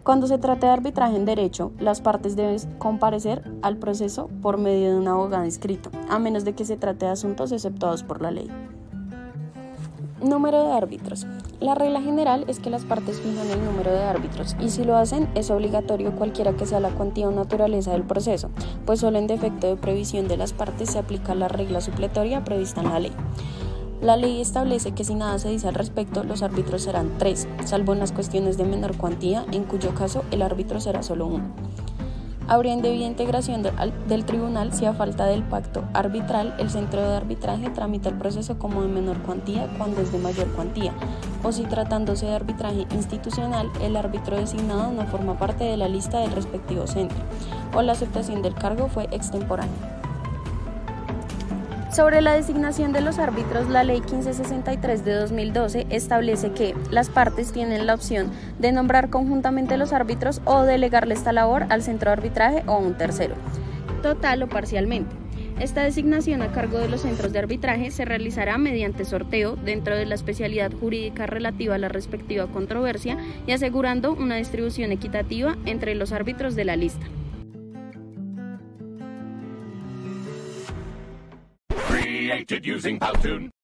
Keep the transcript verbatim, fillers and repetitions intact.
Cuando se trata de arbitraje en derecho, las partes deben comparecer al proceso por medio de un abogado inscrito, a menos de que se trate de asuntos exceptuados por la ley. Número de árbitros. La regla general es que las partes fijan el número de árbitros y si lo hacen es obligatorio cualquiera que sea la cuantía o naturaleza del proceso, pues solo en defecto de previsión de las partes se aplica la regla supletoria prevista en la ley. La ley establece que si nada se dice al respecto, los árbitros serán tres, salvo en las cuestiones de menor cuantía, en cuyo caso el árbitro será solo uno. Habría indebida integración del tribunal si a falta del pacto arbitral el centro de arbitraje tramita el proceso como de menor cuantía cuando es de mayor cuantía, o si tratándose de arbitraje institucional el árbitro designado no forma parte de la lista del respectivo centro, o la aceptación del cargo fue extemporánea. Sobre la designación de los árbitros, la Ley quince sesenta y tres de dos mil doce establece que las partes tienen la opción de nombrar conjuntamente los árbitros o delegarle esta labor al centro de arbitraje o a un tercero, total o parcialmente. Esta designación a cargo de los centros de arbitraje se realizará mediante sorteo dentro de la especialidad jurídica relativa a la respectiva controversia y asegurando una distribución equitativa entre los árbitros de la lista. Created using Powtoon.